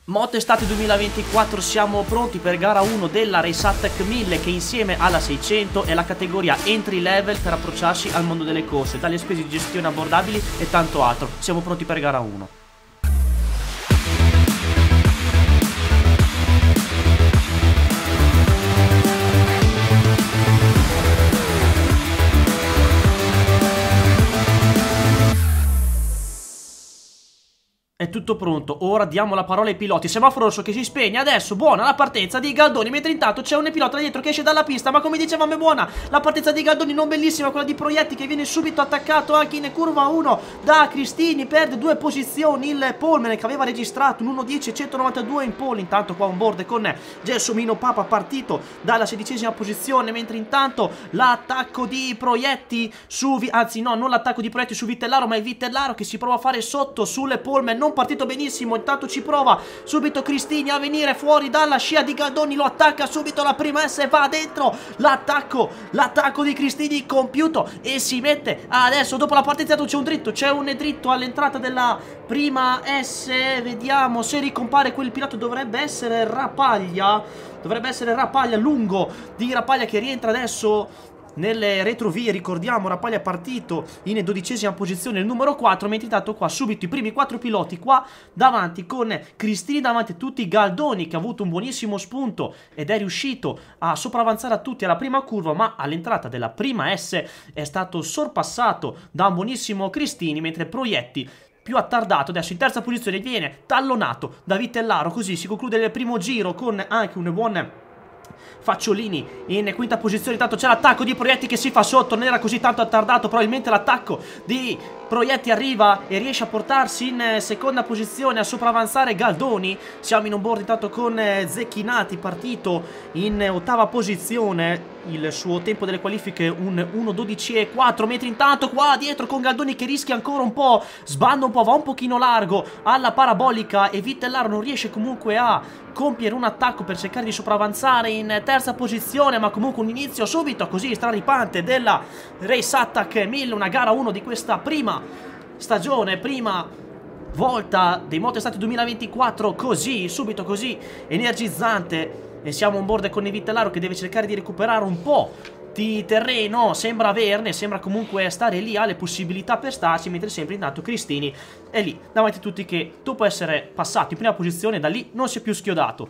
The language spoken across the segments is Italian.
Moto Estate 2024, siamo pronti per gara 1 della Race Attack 1000 che insieme alla 600 è la categoria entry level per approcciarsi al mondo delle corse, dalle spese di gestione abbordabili e tanto altro. Siamo pronti per gara 1. È tutto pronto, ora diamo la parola ai piloti. Semaforo rosso che si spegne, adesso buona la partenza di Galdoni. Mentre intanto c'è un pilota dietro che esce dalla pista. Ma come dicevamo è buona la partenza di Galdoni, non bellissima quella di Proietti, che viene subito attaccato anche in curva 1 da Cristini. Perde 2 posizioni il Polman che aveva registrato un 1.10.192 in pole. Intanto qua on board con Gelsomino Papa partito dalla 16ª posizione. Mentre intanto l'attacco di Proietti su... anzi no, non l'attacco di Proietti su Vitellaro, ma è Vitellaro che si prova a fare sotto sul Polman. Non partito benissimo, intanto ci prova subito Cristini a venire fuori dalla scia di Galdoni, lo attacca subito la prima S e va dentro l'attacco di Cristini compiuto e si mette adesso dopo la partenza. C'è un dritto all'entrata della prima S, vediamo se ricompare quel pilota, dovrebbe essere Rapaglia, lungo di Rapaglia che rientra adesso nelle retrovie. Ricordiamo Rapaglia è partito in 12ª posizione, il numero 4, mentre intanto qua subito i primi 4 piloti qua davanti con Cristini davanti a tutti, Galdoni che ha avuto un buonissimo spunto ed è riuscito a sopravanzare a tutti alla prima curva, ma all'entrata della prima S è stato sorpassato da un buonissimo Cristini, mentre Proietti più attardato adesso in terza posizione viene tallonato da Vitellaro. Così si conclude il primo giro con anche un buon Facciolini in quinta posizione. Intanto c'è l'attacco di Proietti che si fa sotto, non era così tanto attardato, probabilmente l'attacco di Proietti arriva e riesce a portarsi in seconda posizione, a sopravanzare Galdoni. Siamo in on board intanto con Zecchinati partito in ottava posizione, il suo tempo delle qualifiche un 1.12.4, mentre intanto qua dietro con Galdoni che rischia ancora un po', sbanda un po', va un pochino largo alla parabolica e Vitellaro non riesce comunque a compiere un attacco per cercare di sopravanzare in terza posizione, ma comunque un inizio subito così straripante della Race Attack 1000, una gara 1 di questa prima stagione, prima volta dei Moto Estate 2024 così, subito così energizzante. E siamo on board con Vitellaro che deve cercare di recuperare un po' di terreno, sembra averne, sembra comunque stare lì, ha le possibilità per starci, mentre sempre intanto Cristini è lì davanti a tutti che dopo essere passato in prima posizione da lì non si è più schiodato.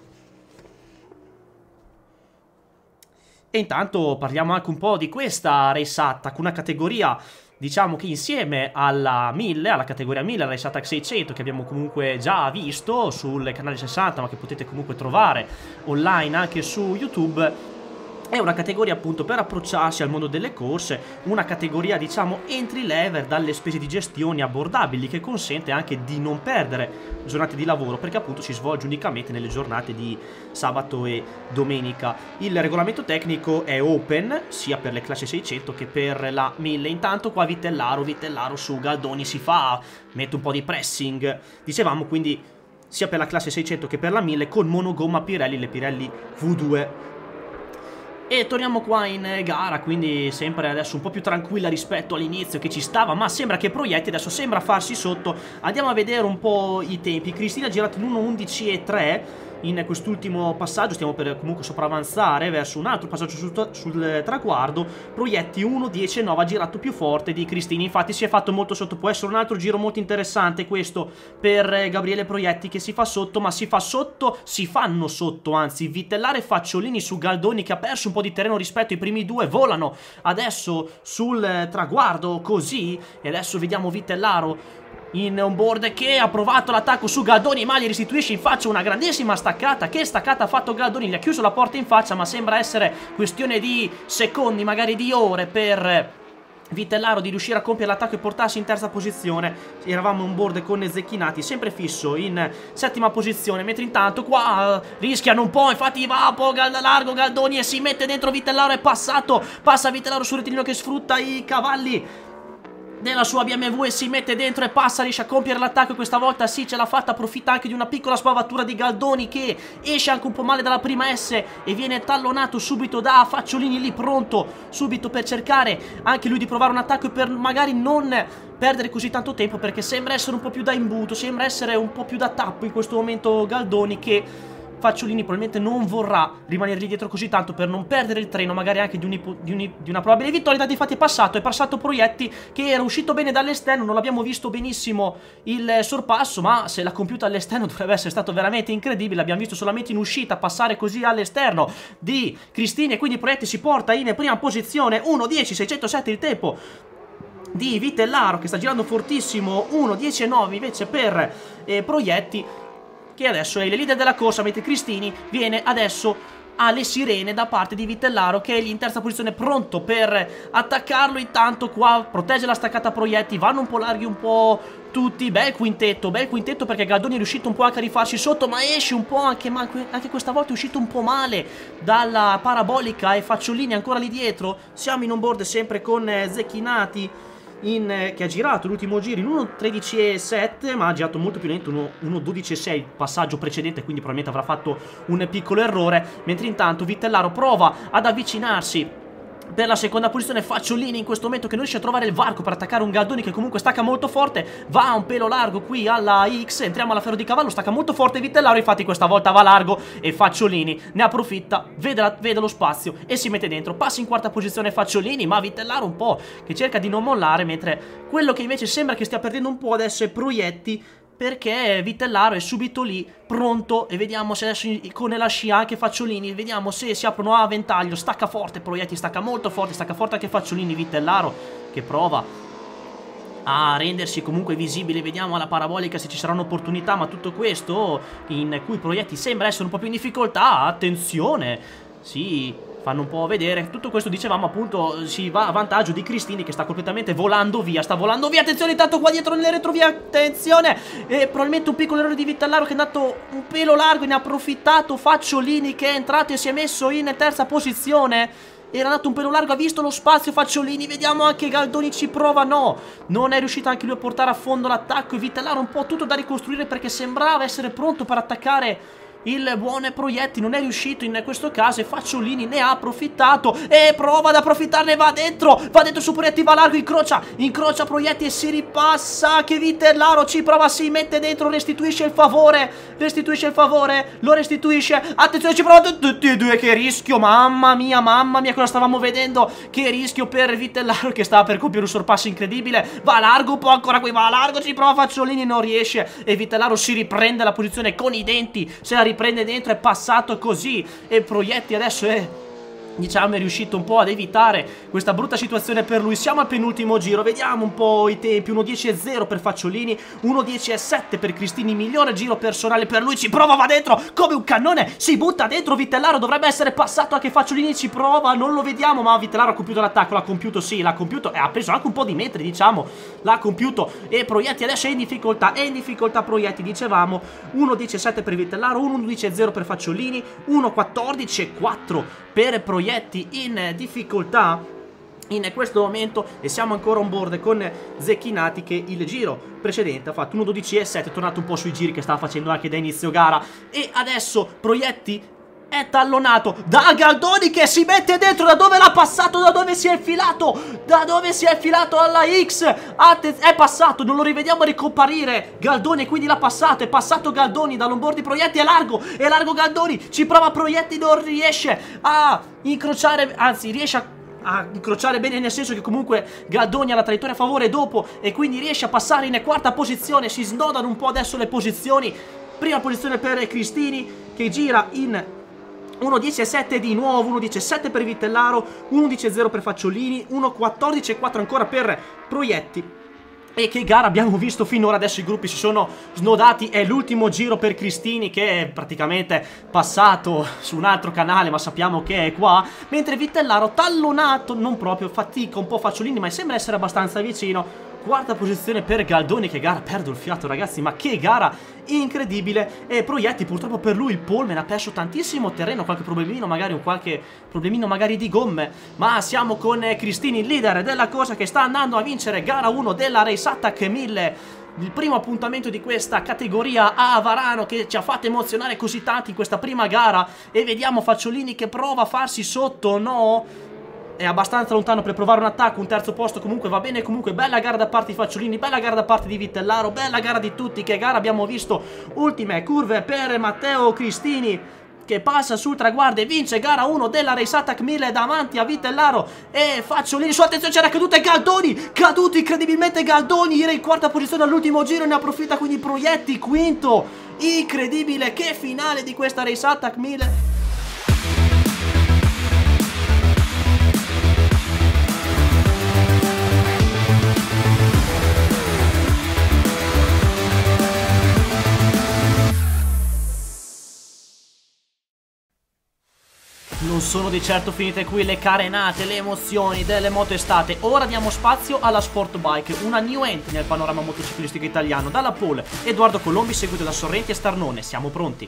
E intanto parliamo anche un po' di questa Race Attack, una categoria diciamo che insieme alla 1000, alla categoria 1000, la Race Attack 600 che abbiamo comunque già visto sul canale 60 ma che potete comunque trovare online anche su YouTube, è una categoria appunto per approcciarsi al mondo delle corse, una categoria diciamo entry level dalle spese di gestione abbordabili, che consente anche di non perdere giornate di lavoro perché appunto si svolge unicamente nelle giornate di sabato e domenica. Il regolamento tecnico è open sia per le classi 600 che per la 1000. Intanto qua Vitellaro su Galdoni si fa, mette un po' di pressing, dicevamo, quindi sia per la classe 600 che per la 1000 con monogomma Pirelli, le Pirelli V2. E torniamo qua in gara, quindi sempre adesso un po' più tranquilla rispetto all'inizio che ci stava, ma sembra che Proietti adesso sembra farsi sotto. Andiamo a vedere un po' i tempi. Cristina ha girato in 1.11.3 in quest'ultimo passaggio, stiamo per comunque sopravanzare verso un altro passaggio sul traguardo. Proietti 1.10.9 ha girato più forte di Cristini, infatti si è fatto molto sotto. Può essere un altro giro molto interessante questo per Gabriele Proietti, che si fa sotto, ma si fanno sotto anzi Vitellaro e Facciolini su Galdoni, che ha perso un po' di terreno rispetto ai primi due. Volano adesso sul traguardo così, e adesso vediamo Vitellaro in on board che ha provato l'attacco su Galdoni, ma gli restituisce in faccia una grandissima staccata. Che staccata ha fatto Galdoni, gli ha chiuso la porta in faccia, ma sembra essere questione di secondi, magari di ore, per Vitellaro di riuscire a compiere l'attacco e portarsi in terza posizione. Eravamo on board con Zecchinati sempre fisso in settima posizione, mentre intanto qua rischiano un po', infatti va un po' largo Galdoni e si mette dentro Vitellaro, è passato, passa Vitellaro sul rettilineo che sfrutta i cavalli della sua BMW e si mette dentro e passa, riesce a compiere l'attacco. Questa volta sì, ce l'ha fatta, approfitta anche di una piccola sbavatura di Galdoni, che esce anche un po' male dalla prima S e viene tallonato subito da Facciolini, lì pronto subito per cercare anche lui di provare un attacco e per magari non perdere così tanto tempo, perché sembra essere un po' più da imbuto, sembra essere un po' più da tappo in questo momento Galdoni, che Facciolini probabilmente non vorrà rimanergli dietro così tanto per non perdere il treno magari anche di una probabile vittoria. Infatti è passato Proietti, che era uscito bene dall'esterno, non l'abbiamo visto benissimo il sorpasso, ma se l'ha compiuta all'esterno dovrebbe essere stato veramente incredibile. L'abbiamo visto solamente in uscita passare così all'esterno di Cristini, e quindi Proietti si porta in prima posizione, 1:10.607 il tempo di Vitellaro, che sta girando fortissimo, 1:10.9 invece per Proietti, che adesso è il leader della corsa, mentre Cristini viene adesso alle sirene da parte di Vitellaro, che è lì in terza posizione pronto per attaccarlo. Intanto qua protegge la staccata Proietti, vanno un po' larghi un po' tutti. Bel quintetto perché Galdoni è riuscito un po' anche a rifarsi sotto, ma esce un po' anche questa volta è uscito un po' male dalla parabolica, e Facciolini ancora lì dietro. Siamo in on board sempre con Zecchinati, che ha girato l'ultimo giro in 1:13.7, ma ha girato molto più lento, 1:12.6 il passaggio precedente, quindi probabilmente avrà fatto un piccolo errore. Mentre intanto Vitellaro prova ad avvicinarsi per la seconda posizione. Facciolini in questo momento che non riesce a trovare il varco per attaccare un Galdoni che comunque stacca molto forte, va un pelo largo qui alla X, entriamo alla Ferro di Cavallo, stacca molto forte Vitellaro, infatti questa volta va largo e Facciolini ne approfitta, vede lo spazio e si mette dentro. Passa in quarta posizione Facciolini, ma Vitellaro un po' che cerca di non mollare, mentre quello che invece sembra che stia perdendo un po' adesso è Proietti, perché Vitellaro è subito lì pronto, e vediamo se adesso con la scia anche Facciolini, vediamo se si aprono a ventaglio. Stacca forte Proietti, stacca molto forte, stacca forte anche Facciolini. Vitellaro che prova a rendersi comunque visibile, vediamo alla parabolica se ci saranno opportunità, ma tutto questo in cui Proietti sembra essere un po' più in difficoltà. Attenzione, sì, fanno un po' vedere. Tutto questo, dicevamo appunto, si va a vantaggio di Cristini, che sta completamente volando via. Attenzione, intanto qua dietro nelle retrovie, attenzione, e probabilmente un piccolo errore di Vitellaro, che è andato un pelo largo, ne ha approfittato Facciolini, che è entrato e si è messo in terza posizione. Era andato un pelo largo, ha visto lo spazio Facciolini, vediamo anche Galdoni ci prova, no, non è riuscito anche lui a portare a fondo l'attacco, e Vitellaro un po' tutto da ricostruire, perché sembrava essere pronto per attaccare il buon Proietti, non è riuscito in questo caso, e Facciolini ne ha approfittato e prova ad approfittarne, va dentro su Proietti, va largo, incrocia Proietti e si ripassa, che Vitellaro ci prova, si mette dentro, restituisce il favore, lo restituisce, attenzione, ci prova tutti e due, che rischio, mamma mia cosa stavamo vedendo, che rischio per Vitellaro, che stava per compiere un sorpasso incredibile. Va largo un po' ancora qui, va largo, ci prova Facciolini, non riesce, e Vitellaro si riprende la posizione con i denti, se la riprende dentro, è passato così, e Proietti adesso è, diciamo, è riuscito un po' ad evitare questa brutta situazione per lui. Siamo al penultimo giro, vediamo un po' i tempi, 1:10.0 per Facciolini, 1:10.7 per Cristini, migliore giro personale per lui, ci prova, va dentro come un cannone, si butta dentro Vitellaro, dovrebbe essere passato anche Facciolini, ci prova, non lo vediamo, ma Vitellaro ha compiuto l'attacco, l'ha compiuto, e ha preso anche un po' di metri, diciamo, l'ha compiuto, e Proietti adesso è in difficoltà Proietti, dicevamo, 1:17 per Vitellaro, 1:11.0 per Facciolini, 1:14.4 per Proietti in difficoltà in questo momento, e siamo ancora on board con Zecchinati, che il giro precedente ha fatto 1:12.7, è tornato un po' sui giri che stava facendo anche da inizio gara, e adesso Proietti è tallonato da Galdoni, che si mette dentro. Da dove l'ha passato? Da dove si è infilato? Alla X. È passato, non lo rivediamo ricomparire Galdoni, quindi l'ha passato. È passato Galdoni dall'onboard di Proietti, è largo Galdoni, ci prova Proietti, non riesce a incrociare, anzi riesce a incrociare bene, nel senso che comunque Galdoni ha la traiettoria a favore dopo, e quindi riesce a passare in quarta posizione. Si snodano un po' adesso le posizioni. Prima posizione per Cristini, che gira in 1:17 di nuovo, 1:17 per Vitellaro, 1:10.0 per Facciolini, 1:14.4 ancora per Proietti. E che gara abbiamo visto finora? Adesso i gruppi si sono snodati, è l'ultimo giro per Cristini, che è praticamente passato su un altro canale, ma sappiamo che è qua, mentre Vitellaro tallonato, non proprio, fatica un po' Facciolini, ma sembra essere abbastanza vicino. quarta posizione per Galdoni. Che gara, perdo il fiato ragazzi, ma che gara incredibile. E Proietti purtroppo per lui il polmen ha perso tantissimo terreno, qualche problemino magari di gomme, ma siamo con Cristini, il leader della corsa, che sta andando a vincere gara 1 della Race Attack 1000. Il primo appuntamento di questa categoria a Varano, che ci ha fatto emozionare così tanto in questa prima gara. E vediamo Facciolini che prova a farsi sotto, no? È abbastanza lontano per provare un attacco, un terzo posto comunque va bene. Comunque bella gara da parte di Facciolini, bella gara da parte di Vitellaro, bella gara di tutti. Che gara abbiamo visto, ultime curve per Matteo Cristini, che passa sul traguardo e vince gara 1 della Race Attack 1000 davanti a Vitellaro e Facciolini. Su, attenzione, c'era caduto e Galdoni, caduto incredibilmente Galdoni, era in quarta posizione all'ultimo giro, ne approfitta quindi Proietti, quinto. Incredibile, che finale di questa Race Attack 1000. Non sono di certo finite qui le carenate, le emozioni delle moto estate. Ora diamo spazio alla Sport Bike, una new entry nel panorama motociclistico italiano. Dalla pole Edoardo Colombi, seguito da Sorrenti e Starnone. Siamo pronti.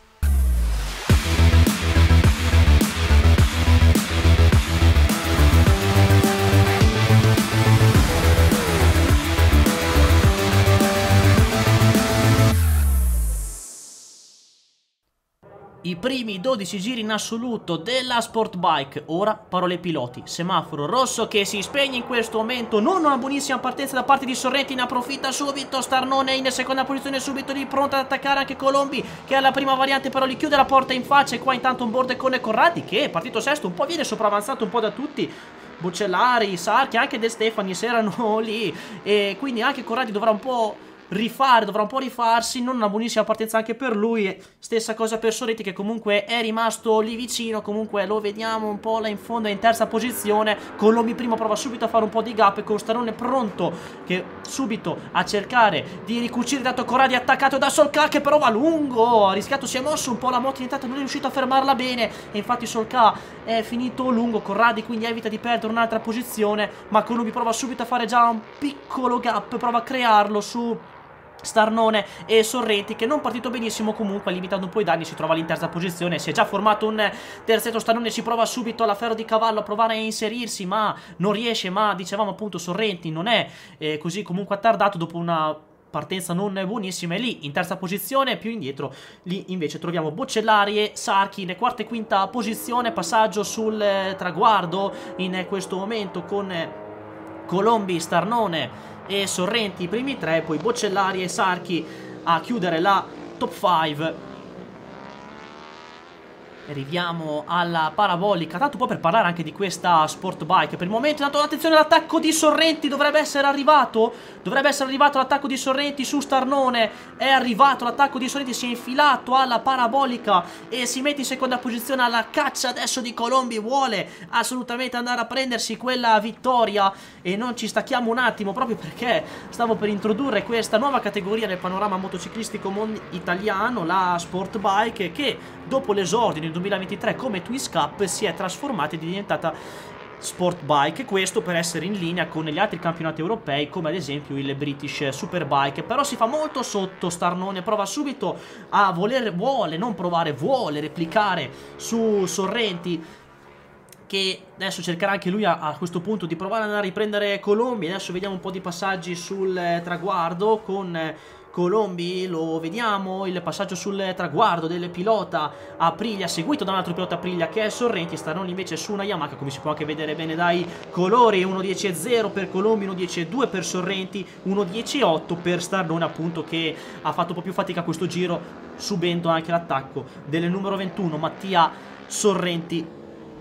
I primi 12 giri in assoluto della Sport Bike. Ora parole ai piloti. Semaforo rosso che si spegne in questo momento. Non una buonissima partenza da parte di Sorrenti, ne approfitta subito Starnone in seconda posizione, subito lì pronto ad attaccare anche Colombi, che è la prima variante, però gli chiude la porta in faccia. E qua intanto un board con Corradi, che è partito sesto, un po' viene sopravanzato un po' da tutti. Buccellari, Sarchi, anche De Stefanis erano lì, e quindi anche Corradi dovrà un po' rifarsi. Non una buonissima partenza anche per lui. Stessa cosa per Sorrenti, che comunque è rimasto lì vicino. Comunque lo vediamo un po' là in fondo, è in terza posizione. Colombi primo prova subito a fare un po' di gap, con Starnone pronto che subito a cercare di ricucire, dato Corradi attaccato da Solca, che però va lungo, ha rischiato, si è mosso un po' la moto, intanto non è riuscito a fermarla bene e infatti Solca è finito lungo. Corradi quindi evita di perdere un'altra posizione, ma Colombi prova subito a fare già un piccolo gap, prova a crearlo su Starnone e Sorrenti, che non partito benissimo, comunque limitando un po' i danni, si trova lì in terza posizione. Si è già formato un terzetto, Starnone ci prova subito alla ferro di cavallo a provare a inserirsi, ma non riesce. Ma dicevamo appunto Sorrenti non è così comunque attardato dopo una partenza non buonissima, è lì in terza posizione. Più indietro lì invece troviamo Boccellari e Sarchi in quarta e quinta posizione. Passaggio sul traguardo in questo momento con Colombi, Starnone e Sorrenti i primi tre, poi Boccellari e Sarchi a chiudere la top 5. Arriviamo alla parabolica, tanto un po' per parlare anche di questa Sport Bike. Per il momento intanto attenzione all'attacco di Sorrenti, dovrebbe essere arrivato l'attacco di Sorrenti su Starnone. È arrivato l'attacco di Sorrenti, si è infilato alla parabolica e si mette in seconda posizione alla caccia adesso di Colombi. Vuole assolutamente andare a prendersi quella vittoria e non ci stacchiamo un attimo, proprio perché stavo per introdurre questa nuova categoria nel panorama motociclistico italiano, la Sport Bike, che dopo l'esordio nel 2023 come Twist Cup si è trasformata ed è diventata Sport Bike. Questo per essere in linea con gli altri campionati europei, come ad esempio il British Superbike. Però si fa molto sotto Starnone, prova subito a vuole replicare su Sorrenti, che adesso cercherà anche lui a questo punto di provare ad andare a riprendere Colombi. Adesso vediamo un po' di passaggi sul traguardo con Colombi, lo vediamo, il passaggio sul traguardo del pilota Aprilia, seguito da un altro pilota Aprilia che è Sorrenti. Starnone invece su una Yamaha, come si può anche vedere bene dai colori, 1.10.0 per Colombi, 1.10.2 per Sorrenti, 1.10.8 per Starnone, appunto, che ha fatto un po' più fatica questo giro, subendo anche l'attacco del numero 21 Mattia Sorrenti.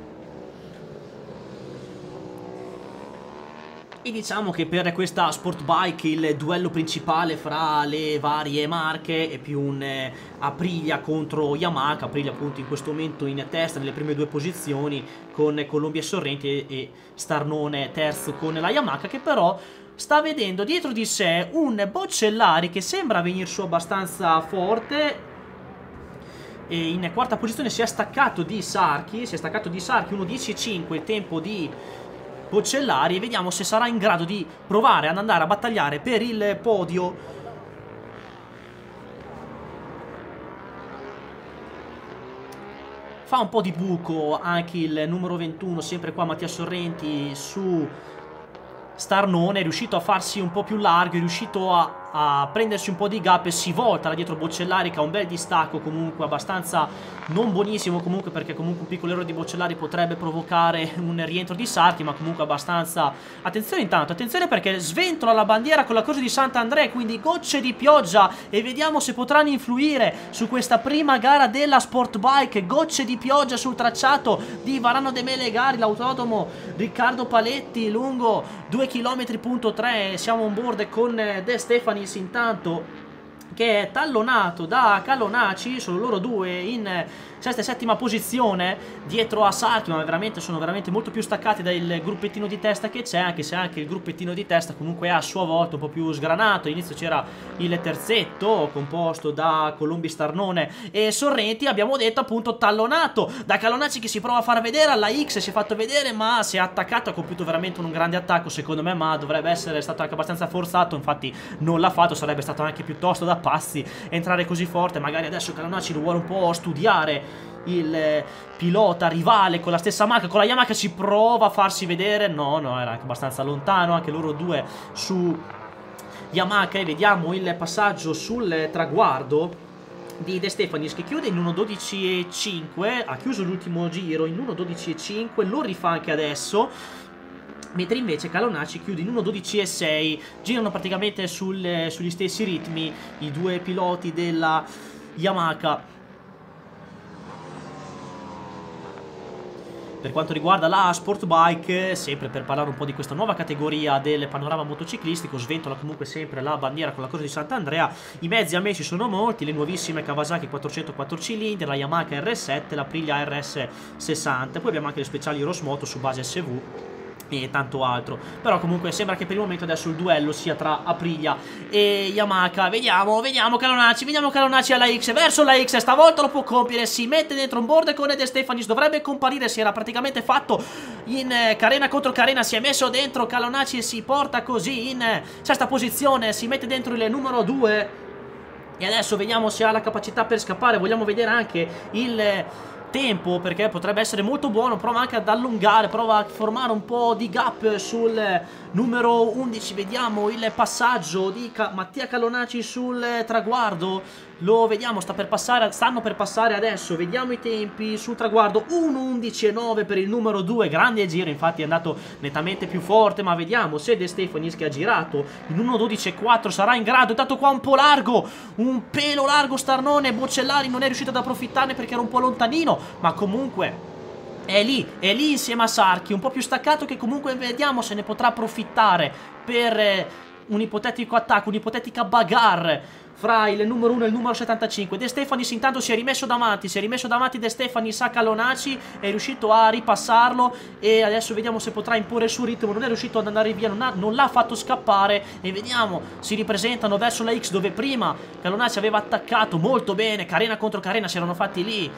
E diciamo che per questa Sport Bike il duello principale fra le varie marche è più un Aprilia contro Yamaha. Aprilia appunto in questo momento in testa nelle prime due posizioni con Colombi e Sorrenti, e Starnone terzo con la Yamaha, che però sta vedendo dietro di sé un Boccellari che sembra venire su abbastanza forte. E in quarta posizione si è staccato di Sarchi, 1.10.5 il tempo di Boccellari, e vediamo se sarà in grado di provare ad andare a battagliare per il podio. Fa un po' di buco anche il numero 21, sempre qua Mattia Sorrenti su Starnone, è riuscito a farsi un po' più largo, è riuscito a prendersi un po' di gap e si volta da dietro Boccellari, che ha un bel distacco comunque abbastanza non buonissimo comunque, perché comunque un piccolo errore di Boccellari potrebbe provocare un rientro di Sarti, ma comunque abbastanza. Attenzione intanto, attenzione, perché sventola la bandiera con la croce di Sant'Andrea, quindi gocce di pioggia, e vediamo se potranno influire su questa prima gara della Sport Bike. Gocce di pioggia sul tracciato di Varano de Melegari, l'autodromo Riccardo Paletti, lungo 2,3 km. Siamo on board con De Stefanis intanto, che è tallonato da Callonaci. Sono loro due in sesta e settima posizione dietro a Sarti, ma sono veramente molto più staccati dal gruppettino di testa che c'è, anche se anche il gruppettino di testa comunque è a sua volta un po' più sgranato. All'inizio c'era il terzetto composto da Colombi, Starnone e Sorrenti, abbiamo detto appunto tallonato da Callonaci, che si prova a far vedere alla X, si è fatto vedere ma si è attaccato, ha compiuto veramente un grande attacco secondo me, ma dovrebbe essere stato anche abbastanza forzato, infatti non l'ha fatto. Sarebbe stato anche piuttosto da pazzi entrare così forte. Magari adesso Callonaci lo vuole un po' studiare il pilota rivale con la stessa marca, con la Yamaha, ci prova a farsi vedere. No, era anche abbastanza lontano anche loro due su Yamaha. E vediamo il passaggio sul traguardo di De Stefanis, che chiude in 1.12.5, ha chiuso l'ultimo giro in 1.12.5, lo rifà anche adesso, mentre invece Callonaci chiude in 1.12.6. Girano praticamente sugli stessi ritmi i due piloti della Yamaha. Per quanto riguarda la Sport Bike, sempre per parlare un po' di questa nuova categoria del panorama motociclistico, sventola comunque sempre la bandiera con la croce di Sant'Andrea. I mezzi ammessi sono molti: le nuovissime Kawasaki 404 cilindri, la Yamaha R7, la Aprilia RS60, poi abbiamo anche le speciali Rosmoto su base SV e tanto altro. Però comunque sembra che per il momento adesso il duello sia tra Aprilia e Yamaha. Vediamo Callonaci alla X, verso la X, stavolta lo può compiere, si mette dentro un board con De Stefanis, dovrebbe comparire, si era praticamente fatto in carena contro carena, si è messo dentro Callonaci e si porta così in sesta posizione, si mette dentro il numero 2 e adesso vediamo se ha la capacità per scappare. Vogliamo vedere anche il tempo, perché potrebbe essere molto buono. Prova anche ad allungare, prova a formare un po' di gap sul numero 11. Vediamo il passaggio di Mattia Callonaci sul traguardo, lo vediamo, stanno per passare adesso. Vediamo i tempi sul traguardo: 1.11.9 per il numero 2, grande giro, infatti è andato nettamente più forte, ma vediamo se De Stefanis, che ha girato in 1.12.4, sarà in grado. Intanto qua un po' largo, un pelo largo Starnone, Boccellari non è riuscito ad approfittarne perché era un po' lontanino, ma comunque è lì insieme a Sarchi, un po' più staccato, che comunque vediamo se ne potrà approfittare per un ipotetico attacco, un'ipotetica bagarre fra il numero 1 e il numero 75. De Stefanis intanto si è rimesso davanti De Stefanis a Callonaci, è riuscito a ripassarlo e adesso vediamo se potrà imporre il suo ritmo. Non è riuscito ad andare via, non l'ha fatto scappare, e vediamo, si ripresentano verso la X, dove prima Callonaci aveva attaccato molto bene, carena contro carena, si erano fatti lì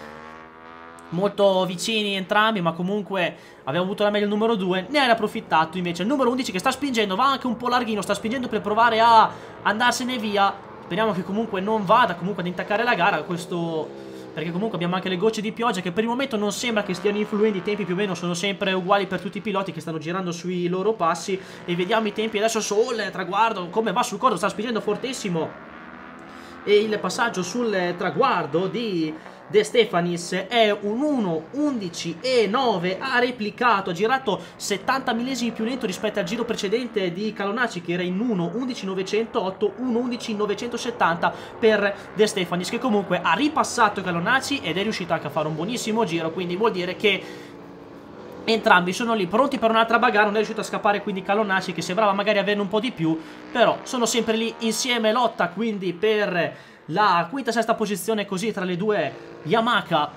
molto vicini entrambi, ma comunque aveva avuto la meglio il numero 2, ne era approfittato invece il numero 11, che sta spingendo, va anche un po' larghino, sta spingendo per provare a andarsene via. Speriamo che comunque non vada comunque ad intaccare la gara, perché comunque abbiamo anche le gocce di pioggia che per il momento non sembra che stiano influendo. I tempi più o meno sono sempre uguali per tutti i piloti che stanno girando sui loro passi, e vediamo i tempi adesso sul traguardo, come va sul corso, sta spingendo fortissimo, e il passaggio sul traguardo di De Stefanis è un 1.11.9, ha replicato, ha girato 70 millesimi più lento rispetto al giro precedente di Callonaci, che era in 1.11.908, 1.11.970 per De Stefanis, che comunque ha ripassato Callonaci ed è riuscito anche a fare un buonissimo giro, quindi vuol dire che entrambi sono lì pronti per un'altra bagarre. Non è riuscito a scappare quindi Callonaci, che sembrava magari averne un po' di più, però sono sempre lì insieme, lotta quindi per la quinta e sesta posizione così tra le due Yamaha.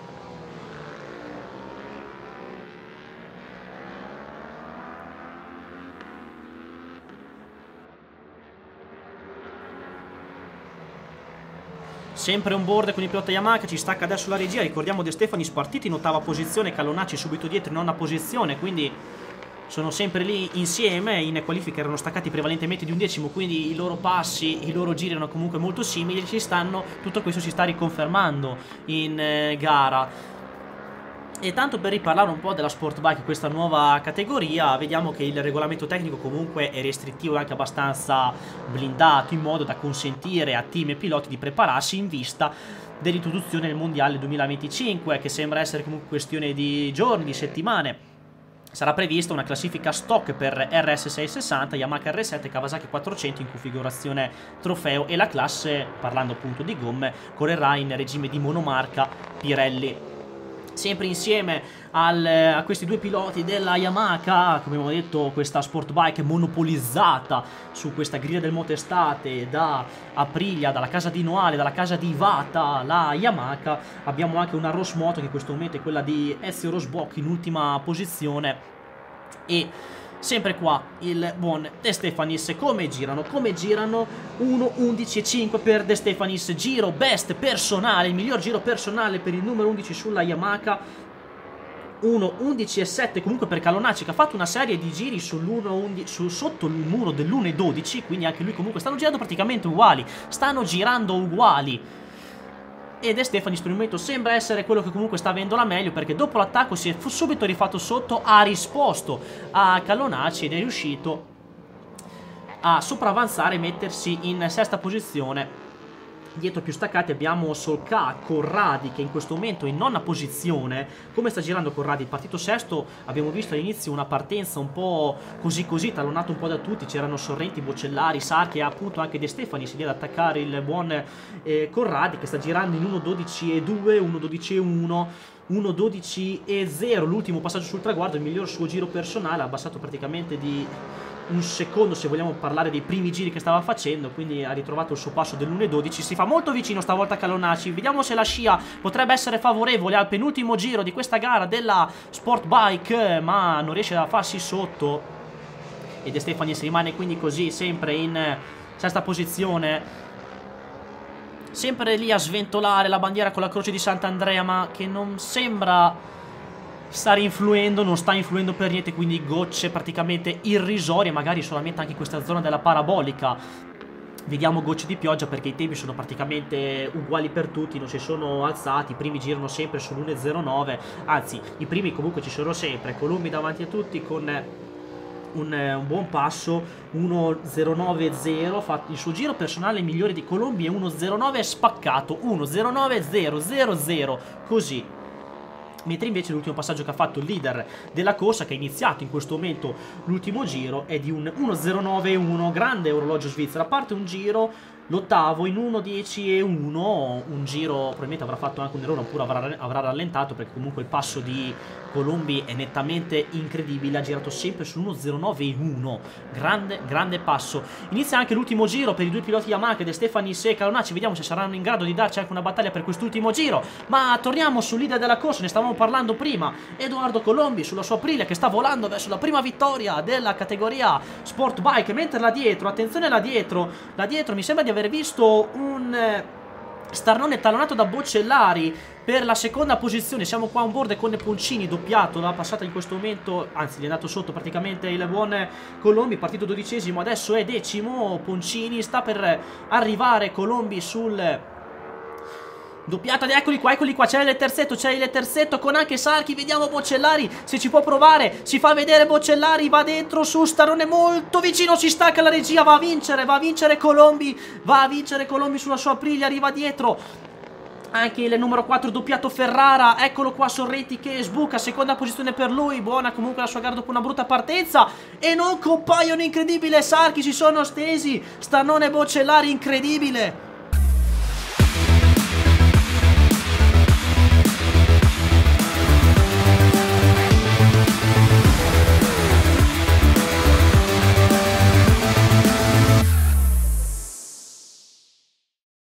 Sempre on board con il pilota Yamaha, ci stacca adesso la regia. Ricordiamo De Stefanis partito in ottava posizione, Callonaci subito dietro in nona posizione, quindi sono sempre lì insieme, in qualifica erano staccati prevalentemente di un decimo, quindi i loro passi, i loro giri erano comunque molto simili, tutto questo si sta riconfermando in gara. E tanto per riparlare un po' della sport bike, questa nuova categoria, vediamo che il regolamento tecnico comunque è restrittivo e anche abbastanza blindato, in modo da consentire a team e piloti di prepararsi in vista dell'introduzione del mondiale 2025, che sembra essere comunque questione di giorni, di settimane. Sarà prevista una classifica stock per RS660, Yamaha R7 e Kawasaki 400 in configurazione trofeo, e la classe, parlando appunto di gomme, correrà in regime di monomarca Pirelli. Sempre insieme a questi due piloti della Yamaha, come abbiamo detto, questa sport bike monopolizzata su questa griglia del Motestate da Aprilia, dalla casa di Noale, dalla casa di Ivata, la Yamaha. Abbiamo anche una Ross Moto che in questo momento è quella di Ezio Rosbach in ultima posizione. E sempre qua il buon De Stefanis. Come girano? 1.11.5 per De Stefanis, giro best personale, il miglior giro personale per il numero 11 sulla Yamaha. 1.11.7 comunque per Calonacci, che ha fatto una serie di giri sotto il muro dell'1.12, quindi anche lui comunque stanno girando praticamente uguali, e De Stefanis per il momento sembra essere quello che comunque sta avendo la meglio, perché dopo l'attacco si è subito rifatto sotto, ha risposto a Calonacci ed è riuscito a sopravanzare e mettersi in sesta posizione. Dietro più staccati abbiamo Solca, Corradi, che in questo momento è in nona posizione. Come sta girando Corradi? Partito sesto, abbiamo visto all'inizio una partenza un po' così così, tallonato un po' da tutti, c'erano Sorrenti, Bocellari, Sarchi e appunto anche De Stefanis lì ad attaccare il buon Corradi, che sta girando in 1.12.2, 1.12.1, 1.12.0, l'ultimo passaggio sul traguardo, il miglior suo giro personale, ha abbassato praticamente di un secondo se vogliamo parlare dei primi giri che stava facendo, quindi ha ritrovato il suo passo dell'1.12. Si fa molto vicino stavolta Calonacci, vediamo se la scia potrebbe essere favorevole al penultimo giro di questa gara della Sport Bike, ma non riesce a farsi sotto e De Stefanis rimane quindi così sempre in sesta posizione, sempre lì a sventolare la bandiera con la croce di Sant'Andrea, ma che non sembra stare influendo, non sta influendo per niente, quindi gocce praticamente irrisorie, magari solamente anche in questa zona della parabolica vediamo gocce di pioggia, perché i tempi sono praticamente uguali per tutti, non si sono alzati, i primi girano sempre sull'1.09, anzi i primi comunque ci sono sempre, Colombi davanti a tutti con un buon passo, 1.09.0, fa il suo giro personale migliore di Colombi, è 1.09 spaccato, 1.09.000, così. Mentre invece l'ultimo passaggio che ha fatto il leader della corsa, che ha iniziato in questo momento l'ultimo giro, è di un 1.09.1, grande orologio svizzero, a parte un giro, l'ottavo in 1.10.1, un giro probabilmente avrà fatto anche un errore oppure avrà rallentato, perché comunque il passo di Colombi è nettamente incredibile, ha girato sempre sull'1.09.1, grande passo. Inizia anche l'ultimo giro per i due piloti Yamaha, De Stefanis e Calonacci, vediamo se saranno in grado di darci anche una battaglia per quest'ultimo giro, ma torniamo sul leader della corsa, ne stavamo parlando prima, Edoardo Colombi sulla sua Aprilia che sta volando verso la prima vittoria della categoria Sport Bike, mentre là dietro, attenzione là dietro mi sembra di aver visto un Starnone tallonato da Bocellari per la seconda posizione. Siamo qua on board con Poncini doppiato, l'ha passata in questo momento, anzi gli è andato sotto praticamente il buon Colombi, partito 12esimo, adesso è 10º Poncini, sta per arrivare Colombi sul doppiata, eccoli qua, c'è il terzetto con anche Sarchi, vediamo Bocellari se ci può provare, si fa vedere Bocellari, va dentro su Starone molto vicino, si stacca la regia, va a vincere Colombi, sulla sua Aprilia, arriva dietro anche il numero 4 doppiato Ferrara, eccolo qua Sorrenti che sbuca, seconda posizione per lui, buona comunque la sua gara dopo una brutta partenza e non compaiono, incredibile, Sarchi si sono stesi, Starnone e Bocellari, incredibile.